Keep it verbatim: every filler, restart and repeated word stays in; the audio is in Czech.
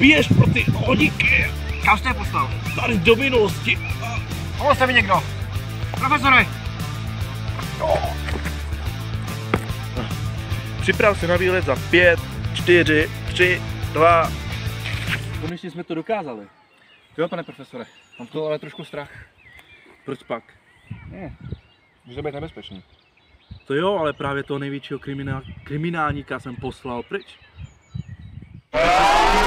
běž pro ty hodinky. Kam jste je poslal? Tady do minulosti. Pomozte mi někdo. Profesore. Připrav se na výlet za pět, čtyři, tři, dva. Konečně jsme to dokázali. Jo, pane profesore, mám to ale trošku strach. Proč pak? Ne, může být nebezpečný. To jo, ale právě toho největšího kriminál, kriminálníka jsem poslal pryč.